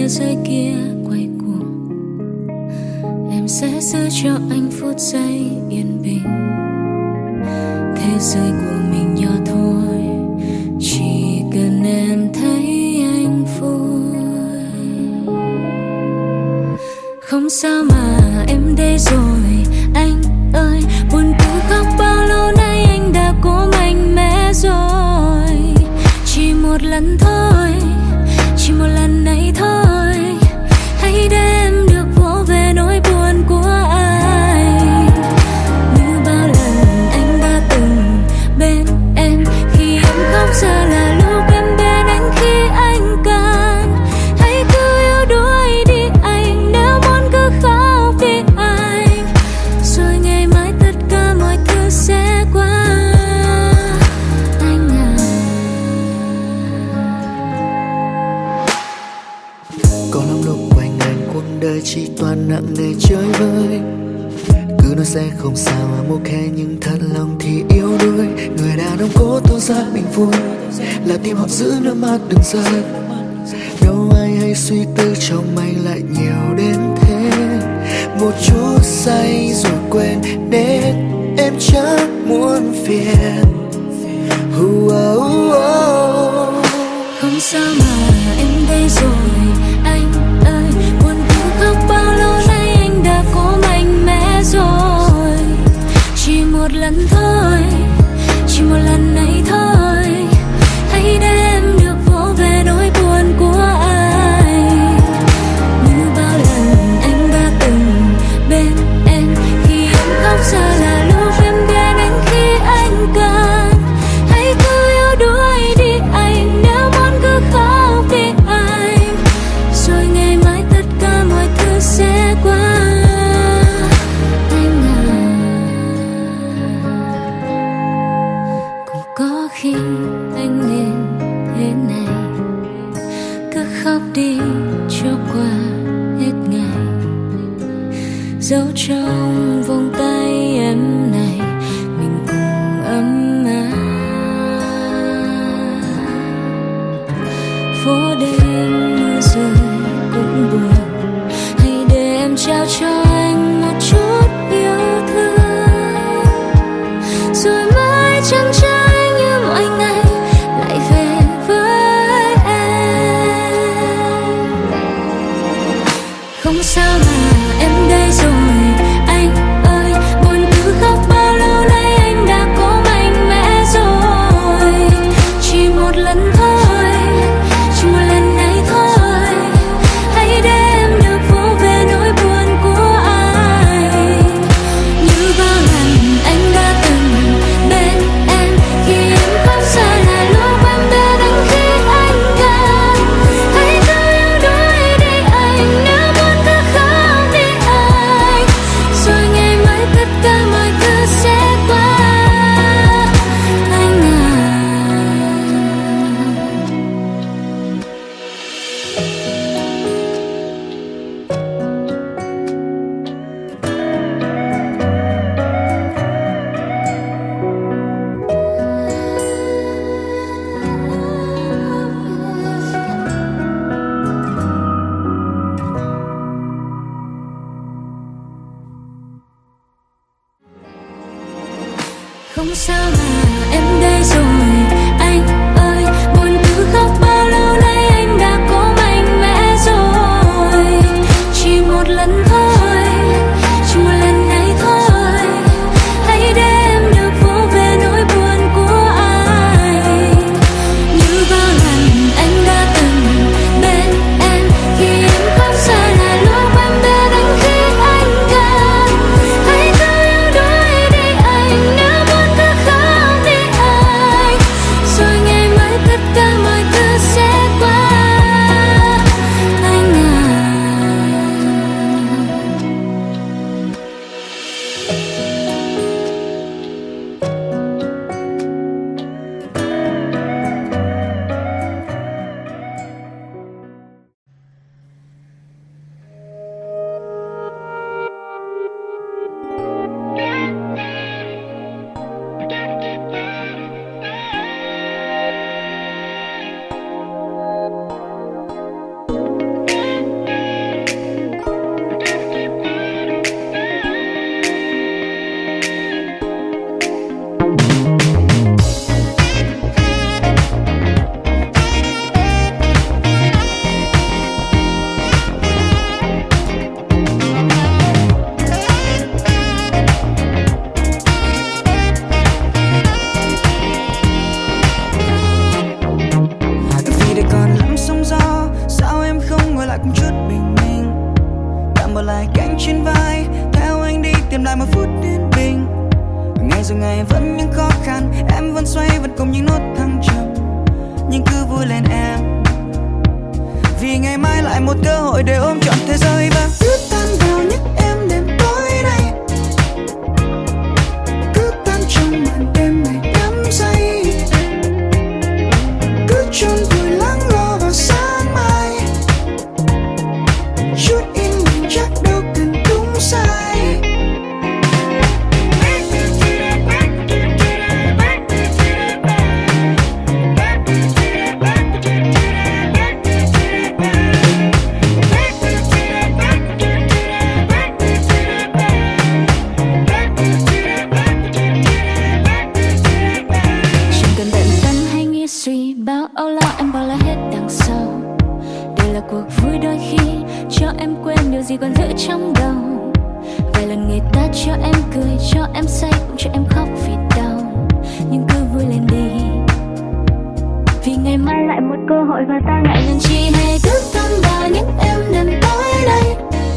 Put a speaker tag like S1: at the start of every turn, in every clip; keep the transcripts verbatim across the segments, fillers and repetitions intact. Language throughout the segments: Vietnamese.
S1: giây kia quay cuồng, em sẽ giữ cho anh phút giây yên bình. Thế giới của mình nhỏ thôi, chỉ cần em thấy anh vui. Không sao mà em đây rồi anh ơi, buồn cứ khóc bao lâu nay anh đã cố mạnh mẽ rồi. Chỉ một lần thôi, chỉ một lần này thôi, hãy để em được vỗ về nỗi buồn của anh. Như bao lần anh đã từng bên em khi em khóc, giờ là lúc em bên anh khi anh cần. Hãy cứ yêu đuổi đi anh, nếu muốn cứ khóc đi anh, rồi ngày mai tất cả mọi thứ sẽ qua. Anh à,
S2: có lắm lúc quanh anh cuộc đời chỉ toàn nặng nề chơi vơi. Cứ nói sẽ không sao mà một khe, nhưng thật lòng thì yếu đuối. Người đàn ông cố tỏ ra mình vui, là tim họ giữ nước mắt đừng rơi. Đâu ai hay suy tư trong anh lại nhiều đến thế. Một chút say rồi quên đến, em chẳng muốn phiền. uh, uh, uh.
S1: không sao mà em đây rồi anh ơi, buồn cứ khóc bao lâu nay anh đã cố mạnh mẽ rồi. Chỉ một lần thôi, chỉ một lần này thôi, hãy để em được vỗ về nỗi buồn của anh. Như bao lần anh đã từng bên em khi em khóc, giờ là lúc em bên anh khi anh cần. Hãy cứ yêu đuổi đi anh, nếu muốn cứ khóc đi anh, rồi ngày mai tất cả mọi thứ sẽ qua. Anh à, cũng có khi anh nên thế này, cứ khóc đi cho qua hết ngày. Giấu trong vòng tay em này, mình cùng ấm áp. Phố đêm mưa rơi cũng buồn, hãy để em trao cho anh một chút yêu thương, rồi mai chẳng trái như mọi ngày lại về với em. Không sao mà em đây rồi anh ơi, buồn cứ khóc bao lâu nay anh đã cố mạnh mẽ rồi. Chỉ một lần thôi, chỉ một lần này thôi, hãy để em được vỗ về nỗi buồn của anh. Như bao lần anh đã từng bên em khi em khóc, giờ là lúc em bên anh khi anh cần. Hãy cứ yêu đuổi đi anh, nếu muốn cứ khóc đi anh, rồi ngày mai tất cả mọi thứ sẽ qua. Anh à, không sao mà em đây rồi anh ơi, buồn cứ khóc bao lâu nay anh đã cố mạnh mẽ rồi. Chỉ một lần thôi, chỉ một lần này thôi, hãy để em được vỗ về nỗi buồn của anh. Như bao lần anh đã từng bên em khi em khóc, giờ là lúc em bên anh khi anh cần. Hãy cứ yêu đuổi đi anh, nếu muốn cứ khóc đi anh,
S3: cánh trên vai, theo anh đi tìm lại một phút yên bình. Ngày rồi ngày vẫn những khó khăn, em vẫn xoay vẫn cùng những nốt thăng trầm, nhưng cứ vui lên em, vì ngày mai lại một cơ hội để ôm trọn thế giới. Và cứ tan vào những em đêm tối nay, cứ tan trong màn đêm này đắm say, cứ chôn vùi lắng lo vào sáng mai, chút yên bình chắc đâu cần đúng sai.
S1: Bao âu lo em bỏ lại hết đằng sau. Đây là cuộc vui đôi khi cho em quên điều gì còn giữ trong đầu. Vài lần người ta cho em cười, cho em say, cũng cho em khóc vì đau. Nhưng cứ vui lên đi, vì ngày mai lại một cơ hội và ta ngại ngần chi. Hay cứ tan vào những em đêm tối nay,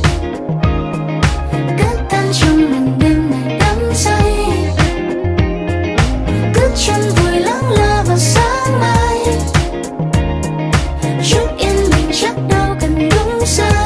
S1: cứ tan trong màn đêm này đắm say, cứ chân vùi lắng lo vào sáng mai, chút yên bình chắc đâu cần đúng sai.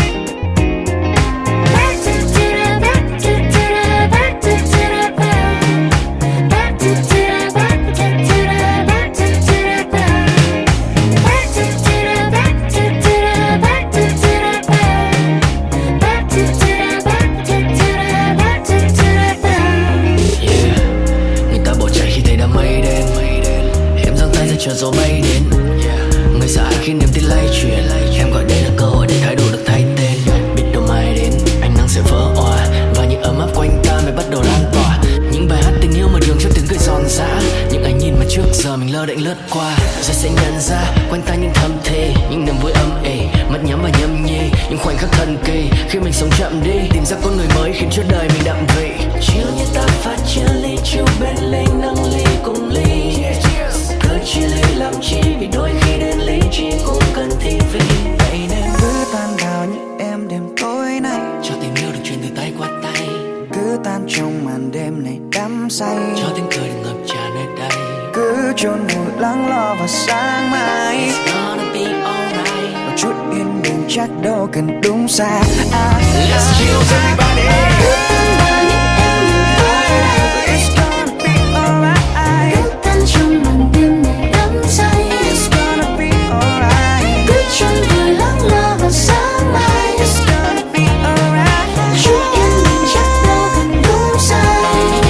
S4: Chờ gió bay đến, người xa khi niềm tin lay chuyển. Em gọi đây là cơ hội để thái độ được thay tên. Biết đâu mai đến ánh nắng sẽ vỡ òa, và những ấm áp quanh ta mới bắt đầu lan tỏa. Những bài hát tình yêu mở đường cho tiếng cười giòn giã, những ánh nhìn mà trước giờ mình lơ đễnh lướt qua. Rồi sẽ nhận ra quanh ta những thầm thề, những niềm vui âm ỉ, mắt nhắm và nhâm nhi. Những khoảnh khắc thần kỳ khi mình sống chậm đi, tìm ra con người mới khiến cho đời mình đậm vị. Chiều như ta pha chia ly, chiều bên ly nâng ly cùng ly. Cứ chia ly làm chi, vì đôi khi đến lý trí cũng cần thi vị. Vậy nên
S3: cứ tan vào những em đêm tối nay,
S4: cho tình yêu được truyền từ tay qua tay.
S3: cứ tan trong màn đêm này đắm say,
S4: cho tiếng cười được ngập tràn nơi đây.
S3: cứ chôn vùi lắng lo vào sáng mai.
S4: It's gonna be alright.
S3: Một chút yên bình chắc đâu cần đúng sai. Ah,
S4: Let's chill everybody.
S1: Cứ tan vào những em đêm tối nay,
S3: it's gonna be alright.
S1: cứ tan trong màn đêm này đắm say,
S3: It's gonna be alright.
S1: cứ chôn vùi lắng lo vào sáng mai,
S3: It's gonna be alright.
S1: chút yên bình chắc đâu cần đúng sai.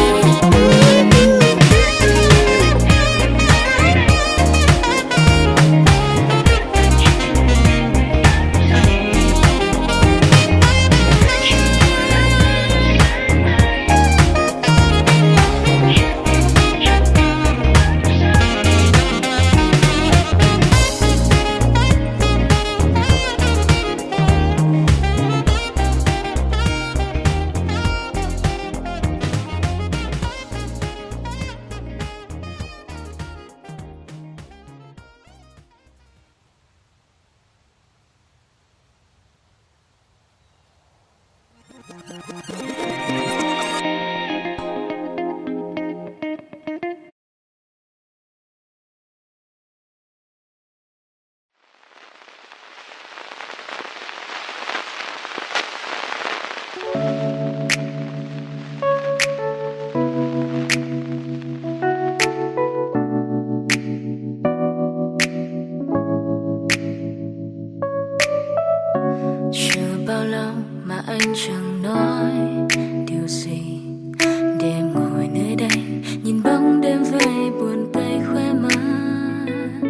S1: Chưa bao lâu mà anh chẳng nói điều gì, để em ngồi nơi đây nhìn bóng đêm về buồn tay khoe mắt.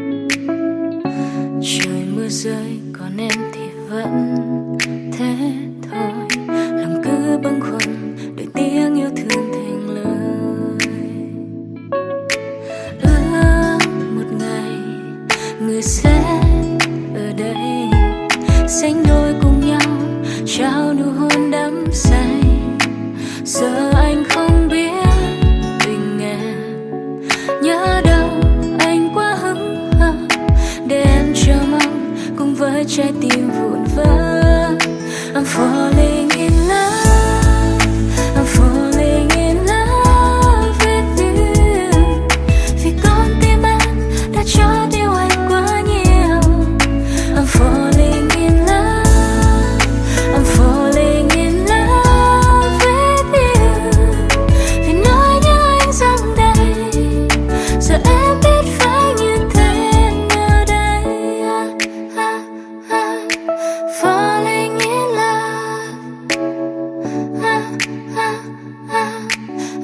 S1: Trời mưa rơi còn em thì vẫn thế thôi, lòng cứ bâng khuâng đợi tiếng yêu thương thành lời. Ước một ngày người sẽ ở đây sánh đôi cùng nhau trao nụ hôn đắm say. Giờ anh không biết tình em nhớ đâu, anh quá hững hờ để em chờ mong cùng với trái tim vụn vỡ. I'm falling in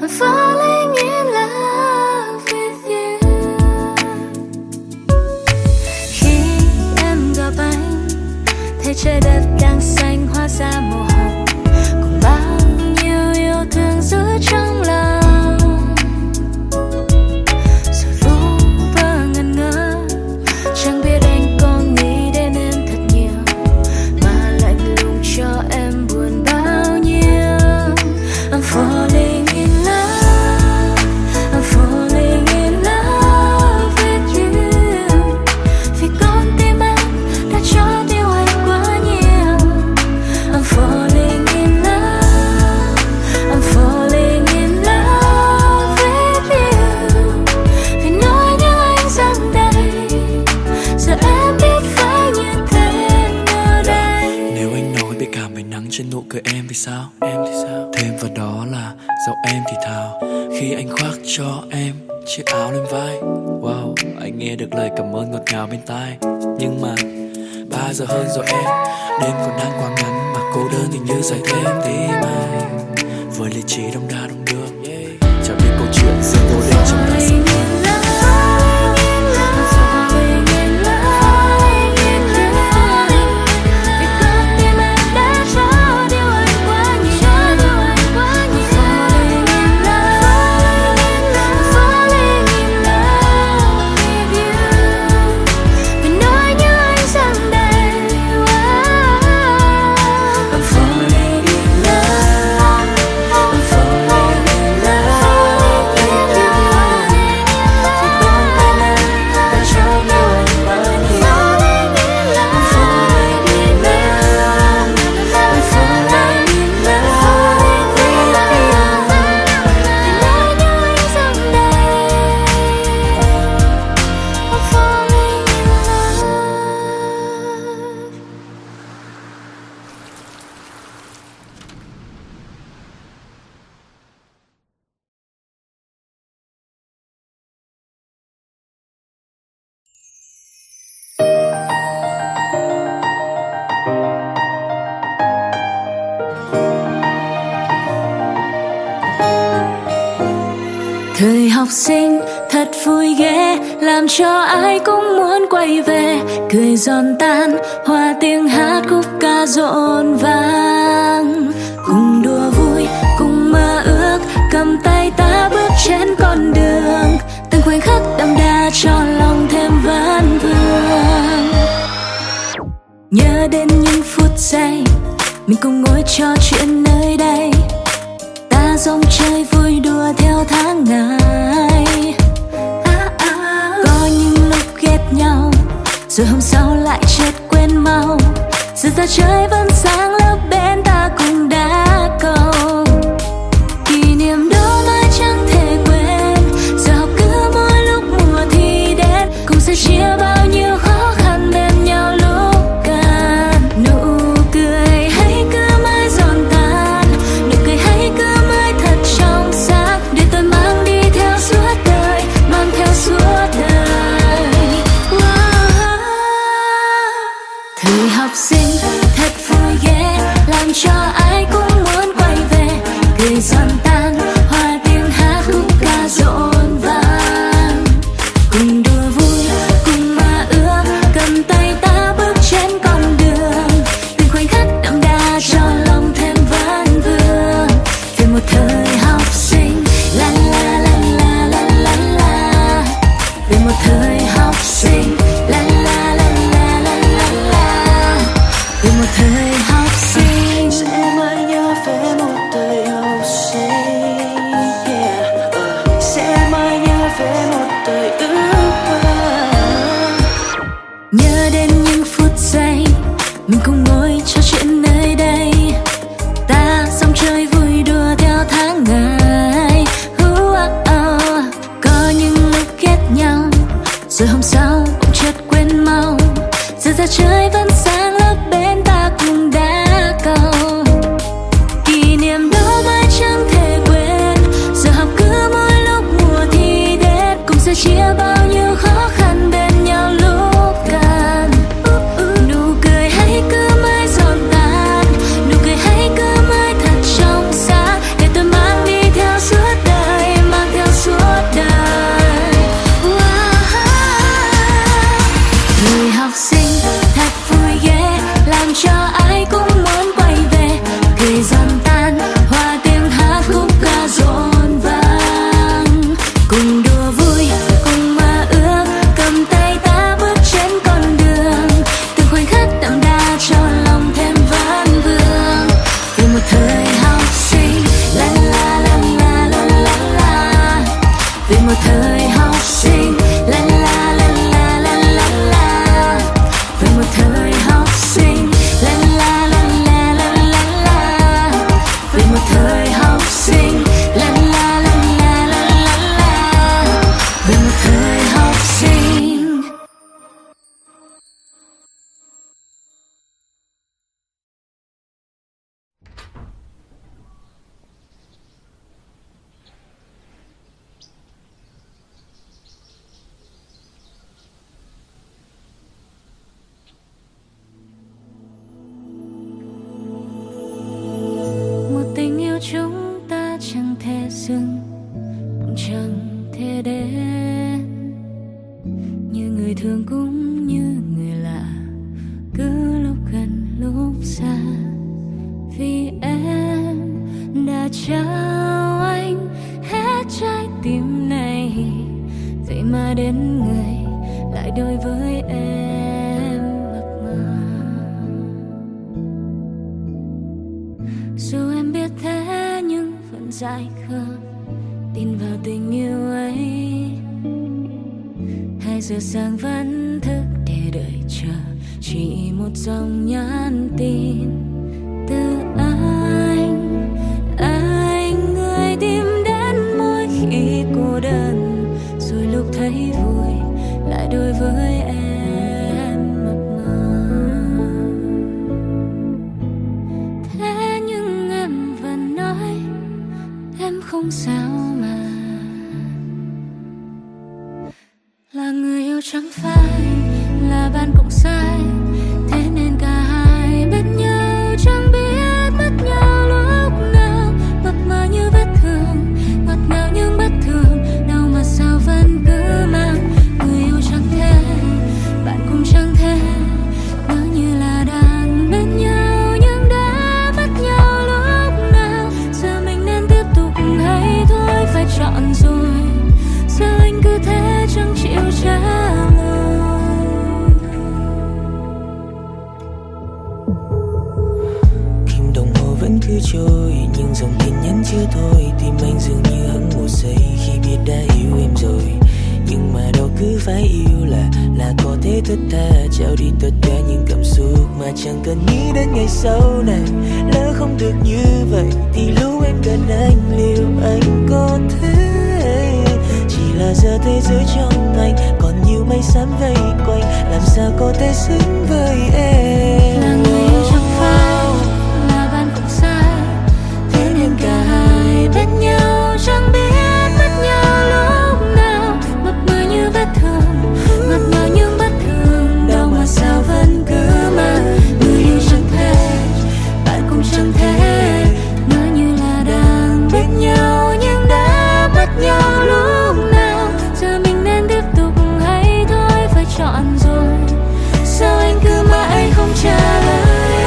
S1: I'm falling in love with you. Khi em gặp anh, thấy trời đất đang xanh hóa ra màu hồng, cùng bao nhiêu yêu thương giữ trong lòng. Rồi vu vơ ngẩn ngơ, chẳng biết anh có nghĩ đến em thật nhiều, mà lạnh lùng cho em buồn bao nhiêu. I'm falling in love, I'm falling in love with you. Vì con tim em đã cho điều anh quá nhiều. I'm falling in love, I'm falling in love with you. Vì nói nhớ anh rằng đây, giờ em biết phải như thế nào đây.
S5: Nếu anh nói biết cảm về nắng trên nụ cười em thì sao? Em thì sao? Thêm vào đó là dẫu em thì thào khi anh khoác cho em chiếc áo lên vai. Wow, anh nghe được lời cảm ơn ngọt ngào bên tai. Nhưng mà ba giờ hơn rồi em, đêm còn đang quá ngắn mà cô đơn thì như dài thêm tí mai. Với lý trí đông đa đông đưa, chẳng biết câu chuyện sẽ vô định trong ta sẽ
S1: thời học sinh thật vui ghê, làm cho ai cũng muốn quay về. Cười giòn tan, hòa tiếng hát khúc ca rộn vang. Cùng đùa vui, cùng mơ ước, cầm tay ta bước trên con đường. Từng khoảnh khắc đậm đà cho lòng thêm vấn vương. Nhớ đến những phút giây mình cùng ngồi trò chuyện nơi đây, ta dòng chơi vui đùa theo tháng ngày. À, à. Có những lúc ghét nhau, rồi hôm sau lại chợt quên mau. Giờ ra trời vẫn sáng lớp bên ta cùng đá cầu. Kỷ niệm đó mãi chẳng thể quên. Giờ học cứ mỗi lúc mùa thi đến, cùng sẽ chia bao nhiêu khó khăn bên nhau lúc cần. Nụ cười hãy cứ mãi giòn tan, nụ cười hãy cứ mãi thật trong sáng, để tôi mang đi theo suốt đời, mang theo suốt đời. Wow. là trao anh hết trái tim này, vậy mà đến người lại đối với em mập mờ. Dù em biết thế nhưng vẫn dại khờ tin vào tình yêu ấy. Hai giờ sáng vẫn thức để đợi chờ chỉ một dòng nhắn tin từ anh. Anh người tìm đến mỗi khi cô đơn, rồi lúc thấy vui lại đối với em mập mờ. Thế nhưng em vẫn nói em không sao mà. Là người yêu chẳng phải là bạn cũng sai, thế nên cả hai bên nhau chẳng biết mất nhau lúc nào. Mập mờ như vết thương, ngọt ngào nhưng bất thường, đau mà sao vẫn cứ mang. Người yêu chẳng thế, bạn cũng chẳng thế, ngỡ như là đang bên nhau nhưng đã mất nhau lúc nào. Giờ mình nên tiếp tục hay thôi phải chọn rồi, sao anh cứ thế chẳng chịu trả lời.
S6: Kim đồng hồ vẫn cứ trôi, nhưng dòng tin nhắn chưa thôi. Tim anh dường như hững một giây khi biết đã yêu em rồi. Nhưng mà đâu cứ phải yêu là là có thể thật tha, trao đi tất cả những cảm xúc mà chẳng cần nghĩ đến ngày sau này. Lỡ không được như vậy thì lúc em gần anh liệu anh có thể. Chỉ là giờ thế giới trong anh còn nhiều mây xám vây quanh, làm sao có thể xứng với em.
S1: Là người yêu chẳng phải là bạn cũng sai, thế nên cả hai bên nhau chẳng biết mất nhau lúc nào. Mập mờ như vết thương, ngọt ngào nhưng bất thường, đau mà sao vẫn cứ mang. Người yêu chẳng thể, bạn cũng chẳng thể, ngỡ như là đang bên nhau nhưng đã mất nhau lúc nào. Giờ mình nên tiếp tục hay thôi phải chọn rồi, sao anh cứ mãi không trả lời.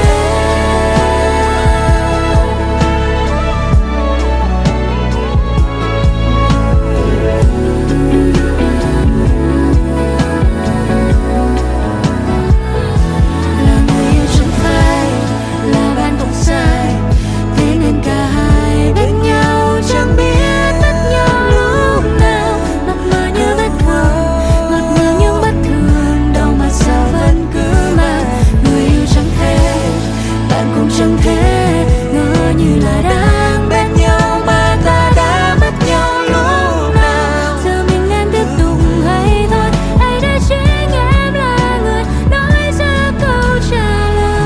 S1: Là người yêu chẳng phải là bạn cũng sai, thế nên cả hai bên nhau chẳng biết mất nhau lúc nào. Mập mờ như vết thương, ngọt ngào nhưng bất thường, đau mà sao vẫn cứ mang. Người yêu chẳng thể, bạn cũng chẳng thể, ngỡ như là đang bên nhau mà ta đã mất nhau lúc nào. Giờ mình nên tiếp tục hay thôi, hay để chính em là người nói ra câu trả lời.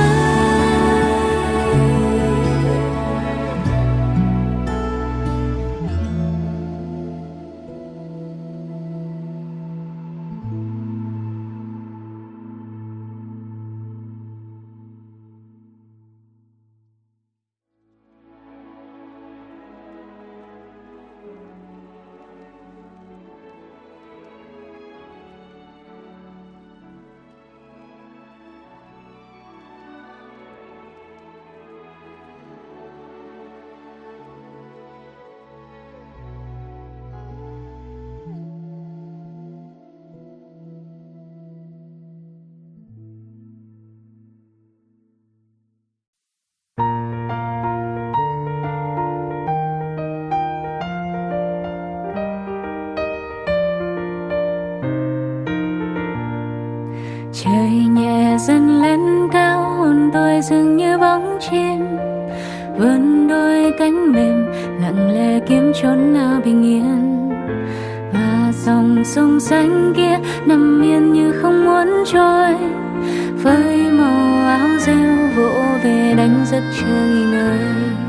S1: Trời nhẹ dần lên cao, hồn tôi dường như bóng chim, vươn đôi cánh mềm lặng lẽ kiếm chốn nào bình yên. Và dòng sông xanh kia nằm yên như không muốn trôi, với màu áo rêu vỗ về đánh giấc chưa nghỉ ngơi.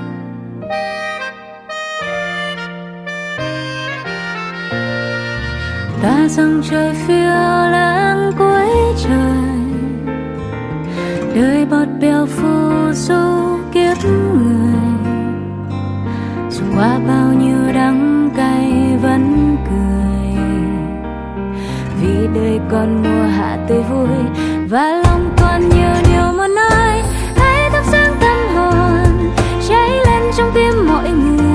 S1: Ta dòng trời phiêu lãng cuối trời, đời bọt bèo phù du kiếp người. Dù qua bao nhiêu đắng cay vẫn cười, vì đời còn mùa hạ tươi vui và lòng còn nhiều điều muốn nói. Hãy thắp sáng tâm hồn cháy lên trong tim mọi người,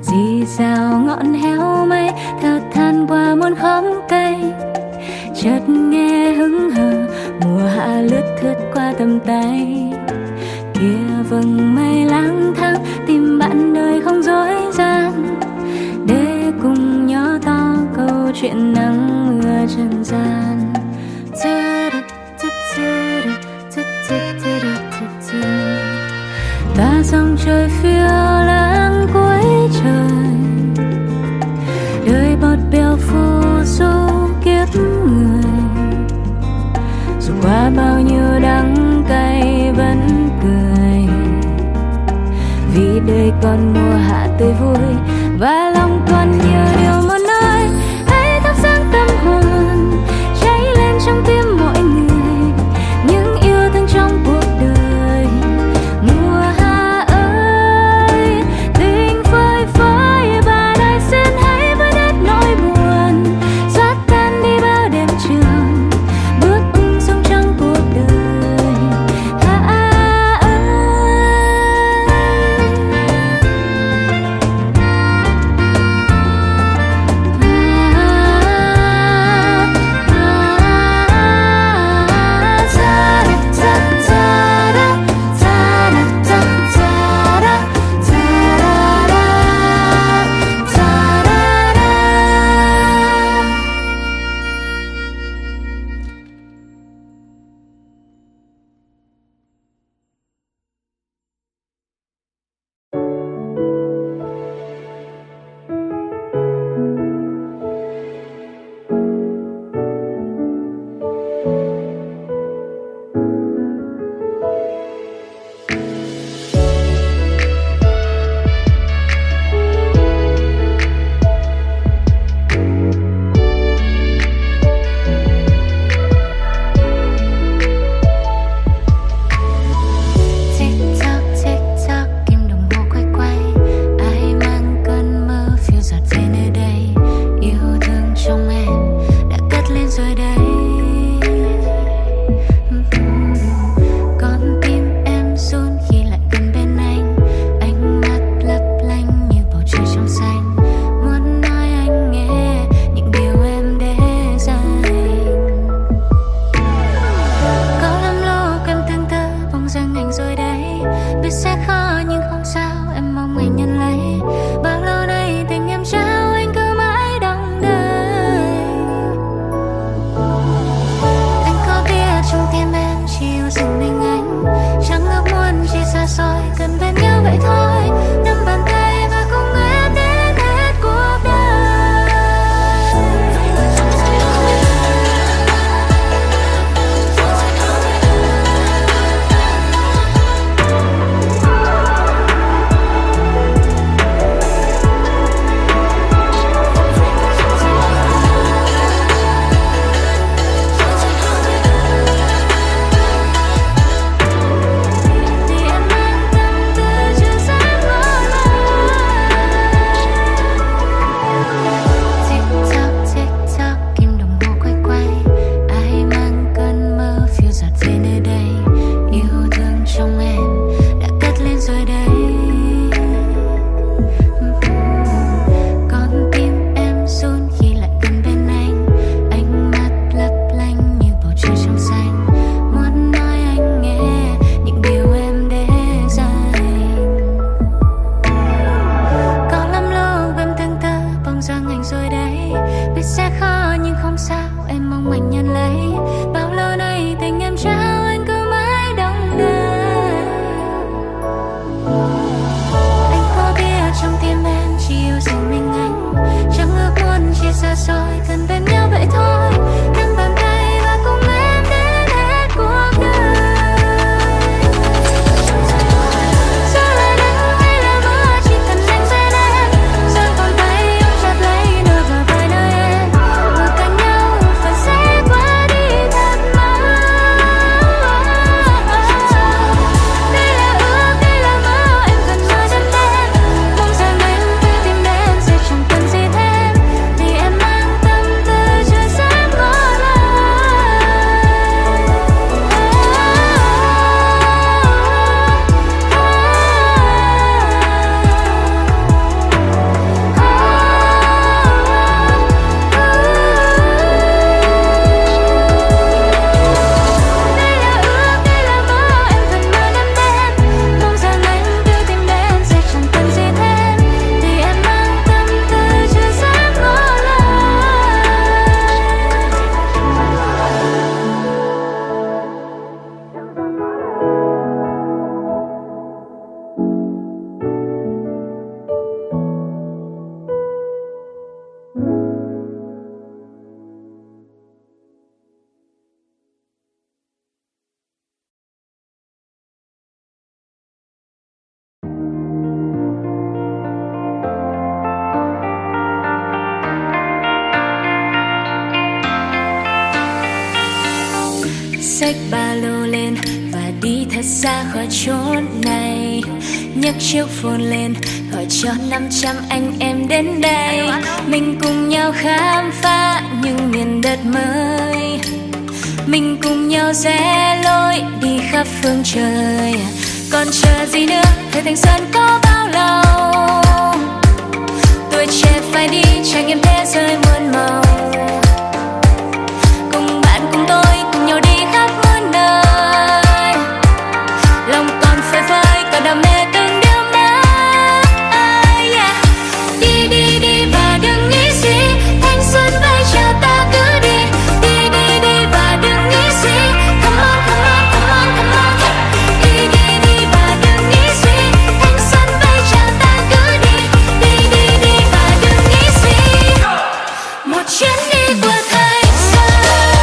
S1: Dì rào ngọn héo mây thở than qua muôn khóm cây, chợt nghe hững hờ mùa hạ lướt thướt qua tầm tay. Kia vầng mây lang thang tìm bạn đời không dối gian, để cùng nhỏ to câu chuyện nắng mưa trần gian. Ta dòng trời phiêu lãng cuối trời, đời bọt bèo phù du kiếp người. Dù qua bao nhiêu đắng cay vẫn cười, vì đời còn mùa hạ tươi vui và lòng còn nhiều điều muốn nói. Hãy thắp sáng tâm hồn cháy lên trong tim mọi người, những yêu thương trong cuộc đời. Mùa hạ ơi, tình phơi phới và đời xin hãy vơi hết nỗi buồn, xóa tan đi bao đêm trường, bước ung dung trong cuộc đời. Hạ ơi. ra khỏi chốn này. Nhấc chiếc phone lên gọi cho năm trăm anh em đến đây. Mình cùng nhau khám phá những miền đất mới. Mình cùng nhau rẽ lối đi khắp phương trời. Còn chờ gì nữa, thời thanh xuân có bao lâu. Tuổi trẻ phải đi trải nghiệm thế giới muôn màu. Cùng bạn cùng tôi cùng nhau đi khắp muôn nơi. Lòng còn phơi phới cả đam mê từng điều mới. Yeah. Đi đi đi và đừng nghĩ gì, thanh xuân vẫy chào ta cứ đi. Đi đi đi và đừng nghĩ gì, come on come on come on come on. Đi đi đi và đừng nghĩ gì, thanh xuân vẫy chào ta cứ đi. Đi đi đi và đừng nghĩ gì, một chuyến đi của thanh xuân.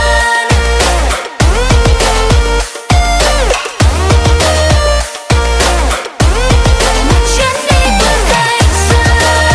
S1: Một chuyến đi của thanh xuân.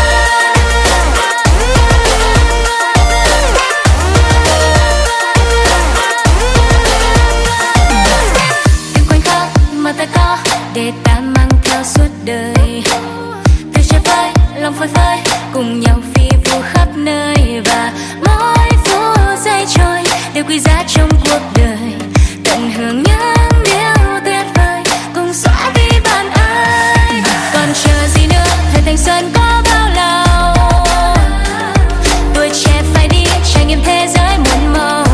S1: Những khoảnh khắc mà ta có để ta mang theo suốt đời. Từ trời phơi, lòng phơi phới, cùng nhau phi vu khắp nơi. Và mỗi phút giây trôi đều quý giá trong cuộc đời. Tận hưởng những điều tuyệt vời, cùng xóa đi bạn ơi. Còn chờ gì nữa, thời thanh xuân có bao lâu. Tuổi trẻ phải đi trải nghiệm thế giới muôn màu.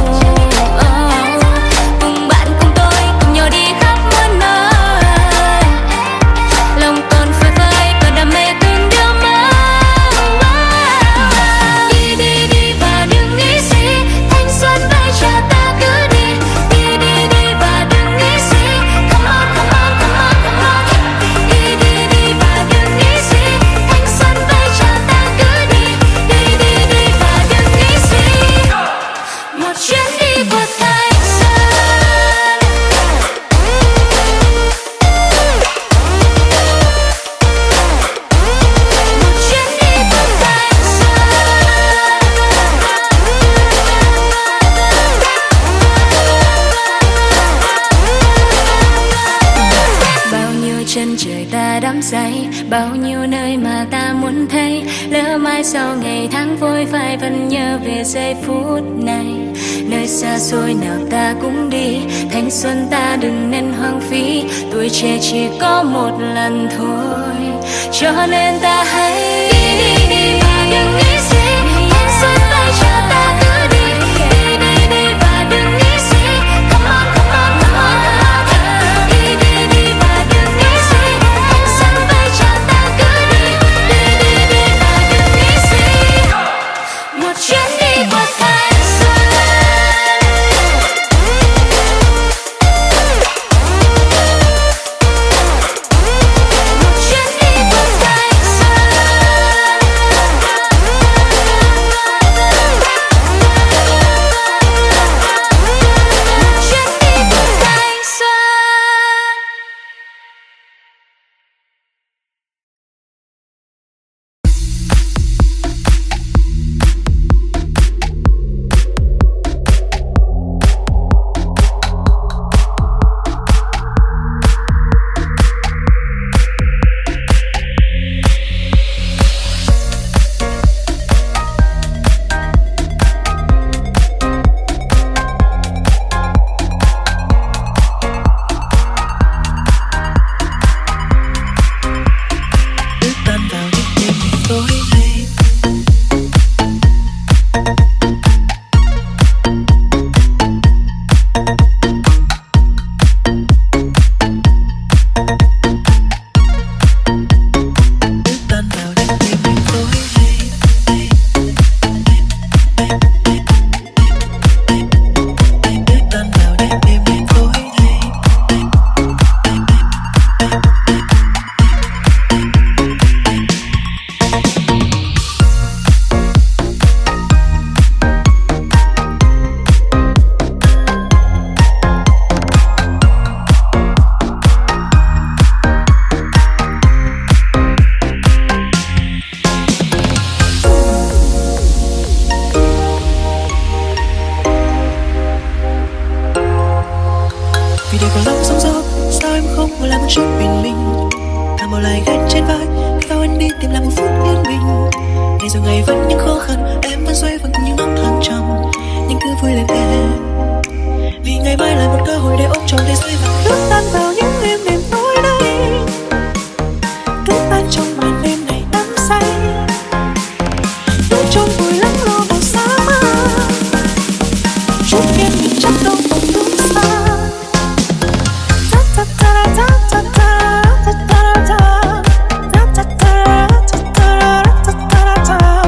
S1: Cùng bạn cùng tôi cùng nhau đi khắp muôn nơi. Lòng còn phơi phới còn đam mê từng điều mới. Đi đi đi và đừng nghĩ gì, thanh xuân vẫy chào ta cứ đi. Đi đi đi và đừng nghĩ gì, come on come on come on come on. Đi đi đi và đừng nghĩ gì, thanh xuân vẫy chào ta cứ đi. Đi đi đi và đừng nghĩ gì, một chuyến đi của thanh xuân. Một chuyến đi của thanh xuân. Bao nhiêu chân trời ta đắm say, bao nhiêu nơi mà ta muốn thấy. Lỡ mai sau ngày tháng vội vã vẫn nhớ về giây phút này. Nơi xa xôi nào ta cũng đi, thanh xuân ta đừng nên hoang phí. Tuổi trẻ chỉ có một lần thôi, cho nên ta hãy đi đi và đừng nghĩ gì, thanh xuân vẫy chào ta cứ đi. Đi đi đi và đừng nghĩ gì, come on come on come on come on. Đi đi đi và đừng nghĩ gì, thanh xuân vẫy chào ta cứ đi. Đi đi đi và đừng nghĩ gì, một chuyến đi của thanh xuân. Một chuyến đi của thanh xuân.
S7: phút yên bình. Ngày rồi ngày vẫn những khó khăn, em vẫn xoay vần cùng những năm tháng trầm, nhưng cứ vui lên em, vì ngày mai là một cơ hội để ôm trọn thế giới và nước tan vào những đêm đêm tối đây, nước tan trong màn đêm này đắm say, nước trôi vùi lắng lo vào xa mơ, chút yên bình chắc đâu còn đúng xa. Ta ta ta ta ta ta ta ta ta ta ta ta ta ta ta ta.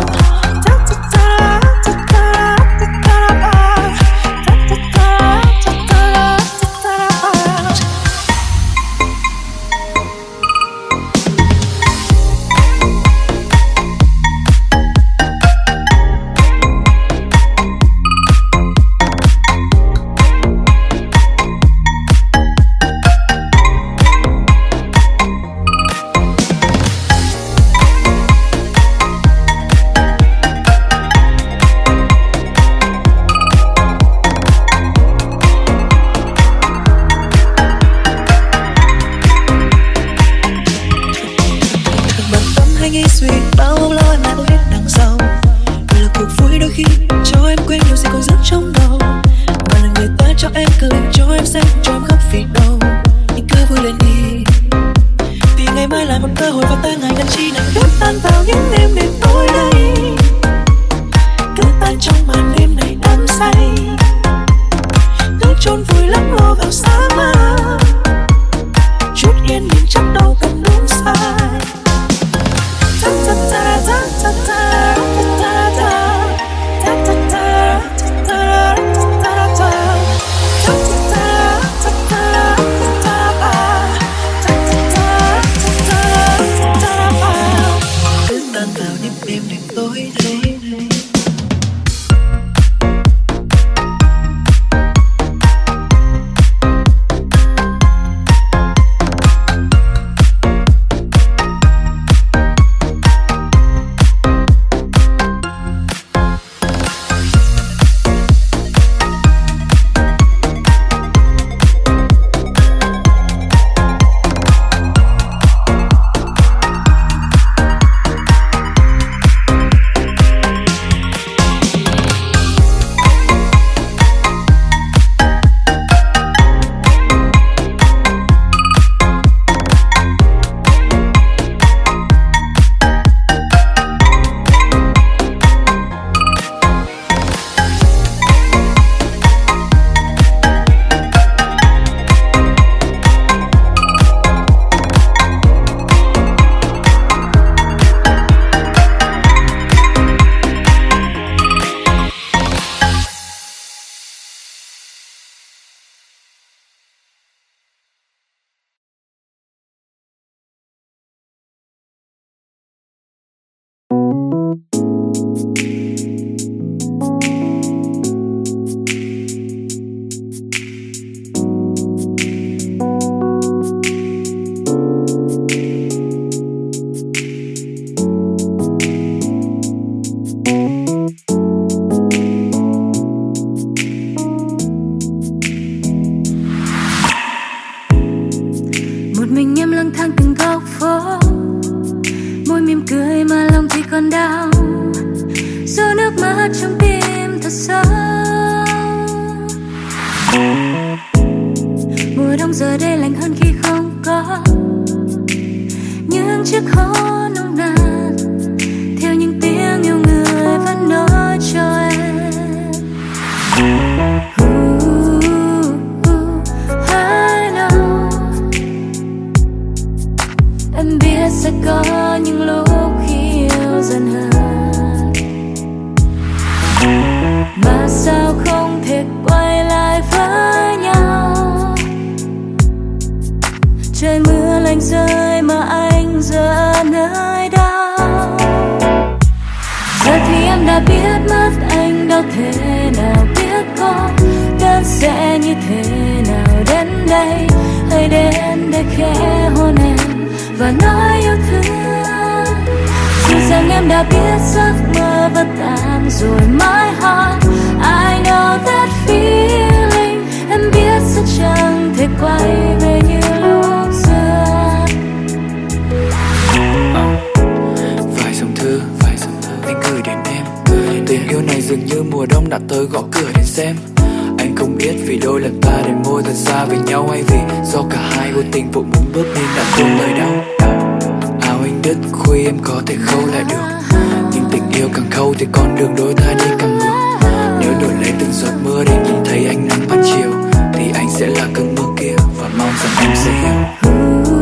S5: yêu này dường như mùa đông đã tới gõ cửa đến xem. Anh không biết vì đôi lần ta để môi thật xa về nhau, hay vì do cả hai vô tình vội muốn bước nên đã quên lời đau. Áo anh đứt khuy em có thể khâu lại được, nhưng tình yêu càng khâu thì con đường đôi ta đi càng ngược. Nếu đổi lấy từng giọt mưa để nhìn thấy ánh nắng ban chiều, thì anh sẽ là cơn mưa kia và mong rằng em sẽ hiểu.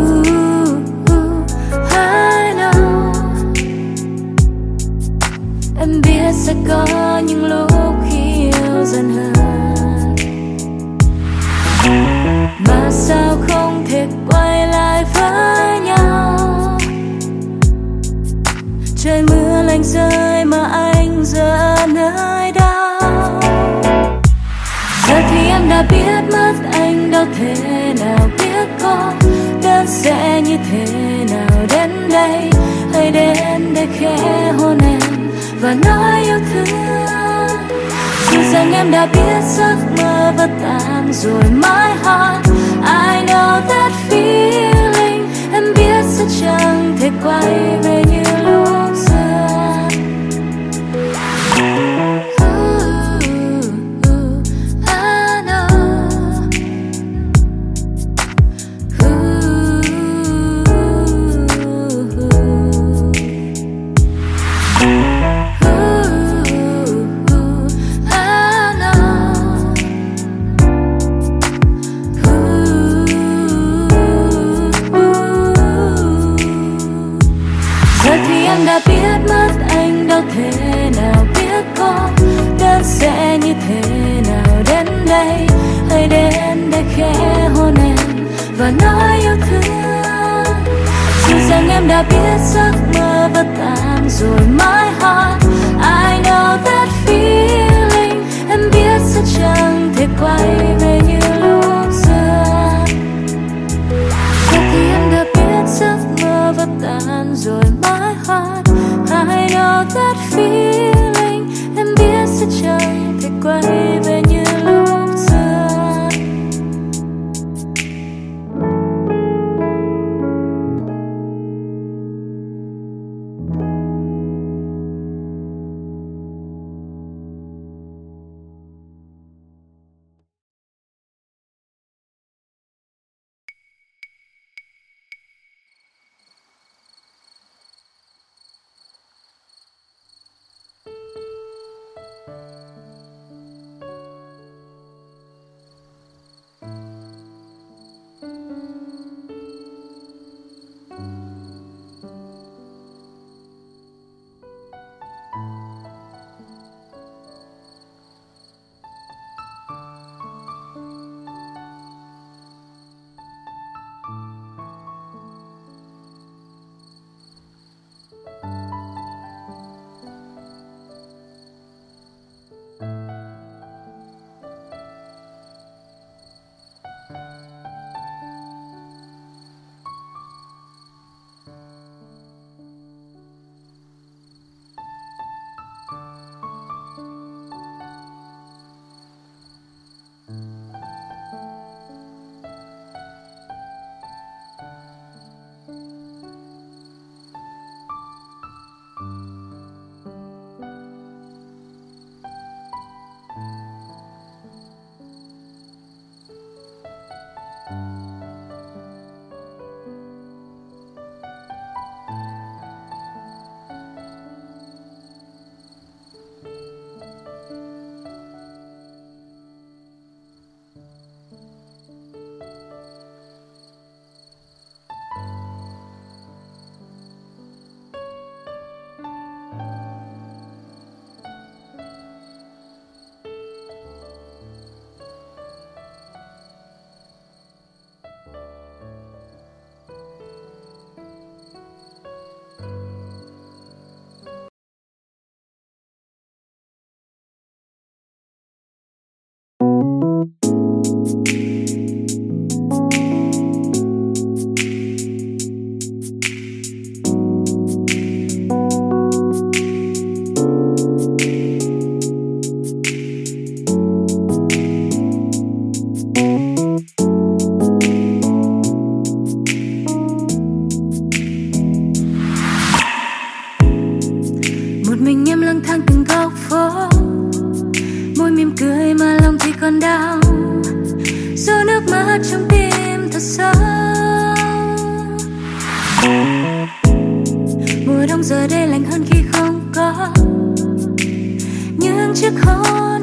S1: Em biết sẽ có những lúc khi yêu dần hơn, mà sao không thể quay lại với nhau. Trời mưa lạnh rơi mà anh giờ ở nơi đâu. Giờ thì em đã biết mất anh đâu thể nào biết có đơn sẽ như thế nào. Đến đây hãy đến để khẽ hôn em và nói yêu thương. Dù rằng em đã biết giấc mơ vẫn tàn rồi mãi hòn. I know that feeling. Em biết sẽ chẳng thể quay về như lúc xưa. Em đã biết mất anh đâu thể nào biết có đơn sẽ như thế nào. Đến đây hãy đến để khẽ hôn em và nói yêu thương. Dù rằng em đã biết giấc mơ vẫn tàn rồi mãi hòn. I know that feeling. Em biết sẽ chẳng thể quay về như lúc xưa. Giờ thì em đã biết giấc mơ vẫn tàn rồi mãi hòn. I know that feeling. Em biết sẽ chẳng thể quay về như lúc xưa. phố, môi mỉm cười mà lòng thì còn đau, giọt nước mắt trong tim thật sâu. Mùa đông giờ đây lạnh hơn khi không có những chiếc hôn